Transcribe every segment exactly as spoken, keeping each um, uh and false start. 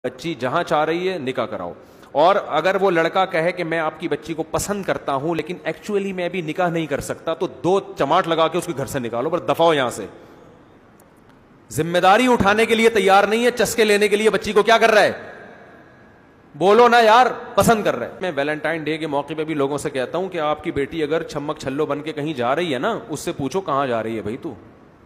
بچی جہاں چاہ رہی ہے نکاح کراؤ. اور اگر وہ لڑکا کہے کہ میں آپ کی بچی کو پسند کرتا ہوں لیکن ایکچولی میں ابھی نکاح نہیں کر سکتا, تو دو چماٹ لگا کے اس کے گھر سے نکالو, پر دفع ہو یہاں سے. ذمہ داری اٹھانے کے لیے تیار نہیں ہے, چسکے لینے کے لیے بچی کو کیا کر رہا ہے, بولو نا یار پسند کر رہا ہے. میں ویلنٹائن ڈے کے موقع پہ بھی لوگوں سے کہتا ہوں کہ آپ کی بیٹی اگر چھمک چھلو بن کے کہیں جا رہی ہے نا, اس سے پوچھو کہاں جا رہی ہے بھائی تو.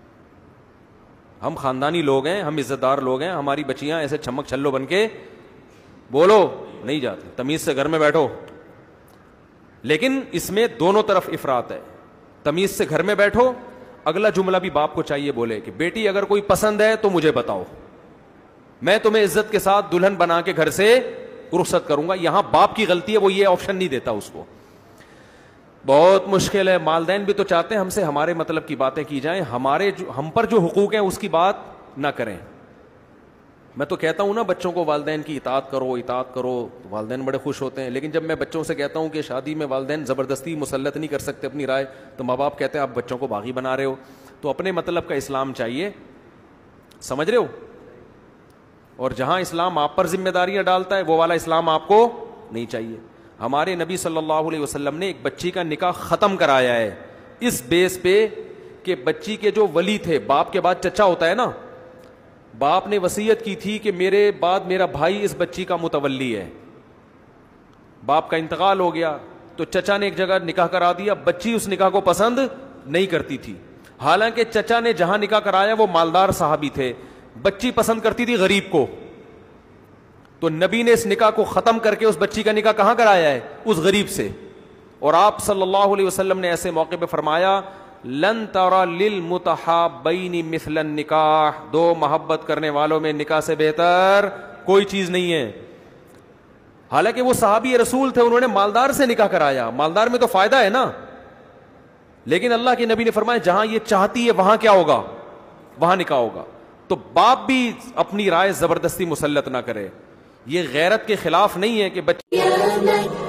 ہم خاندانی لوگ ہیں, ہم عزت دار لوگ ہیں, ہماری بچیاں ایسے چھمک چھلو بن کے بولو نہیں جاتی, تمیز سے گھر میں بیٹھو. لیکن اس میں دونوں طرف افراط ہے. تمیز سے گھر میں بیٹھو, اگلا جملہ بھی باپ کو چاہیے بولے کہ بیٹی اگر کوئی پسند ہے تو مجھے بتاؤ, میں تمہیں عزت کے ساتھ دلہن بنا کے گھر سے رخصت کروں گا. یہاں باپ کی غلطی ہے, وہ یہ آپشن نہیں دیتا اس کو. بہت مشکل ہے. والدین بھی تو چاہتے ہیں ہم سے ہمارے مطلب کی باتیں کی جائیں, ہمارے جو ہم پر جو حقوق ہیں اس کی بات نہ کریں. میں تو کہتا ہوں نا بچوں کو والدین کی اطاعت کرو اطاعت کرو, والدین بڑے خوش ہوتے ہیں. لیکن جب میں بچوں سے کہتا ہوں کہ شادی میں والدین زبردستی مسلط نہیں کر سکتے اپنی رائے, تو ماں باپ کہتے ہیں آپ بچوں کو باغی بنا رہے ہو. تو اپنے مطلب کا اسلام چاہیے, سمجھ رہے ہو. اور جہاں اسلام آپ پر ذمہ داریاں ڈالتا ہے وہ والا اسلام آپ کو نہیں چاہیے. ہمارے نبی صلی اللہ علیہ وسلم نے ایک بچی کا نکاح ختم کرایا ہے اس بیس پہ کہ بچی کے جو ولی تھے, باپ کے بعد چچا ہوتا ہے نا, باپ نے وصیت کی تھی کہ میرے بعد میرا بھائی اس بچی کا متولی ہے. باپ کا انتقال ہو گیا تو چچا نے ایک جگہ نکاح کرا دیا. بچی اس نکاح کو پسند نہیں کرتی تھی, حالانکہ چچا نے جہاں نکاح کرایا وہ مالدار صحابی تھے. بچی پسند کرتی تھی غریب کو, تو نبی نے اس نکاح کو ختم کر کے اس بچی کا نکاح کہاں کرایا ہے, اس غریب سے. اور آپ صلی اللہ علیہ وسلم نے ایسے موقع پہ فرمایا لن ترى للمتحابین مثل النکاح, دو محبت کرنے والوں میں نکاح سے بہتر کوئی چیز نہیں ہے. حالانکہ وہ صحابی رسول تھے, انہوں نے مالدار سے نکاح کرایا, مالدار میں تو فائدہ ہے نا. لیکن اللہ کے نبی نے فرمایا جہاں یہ چاہتی ہے وہاں کیا ہوگا, وہاں نکاح ہوگا. تو باپ بھی اپنی رائے زبردستی مسلط نہ کرے. یہ غیرت کے خلاف نہیں ہے کہ بچے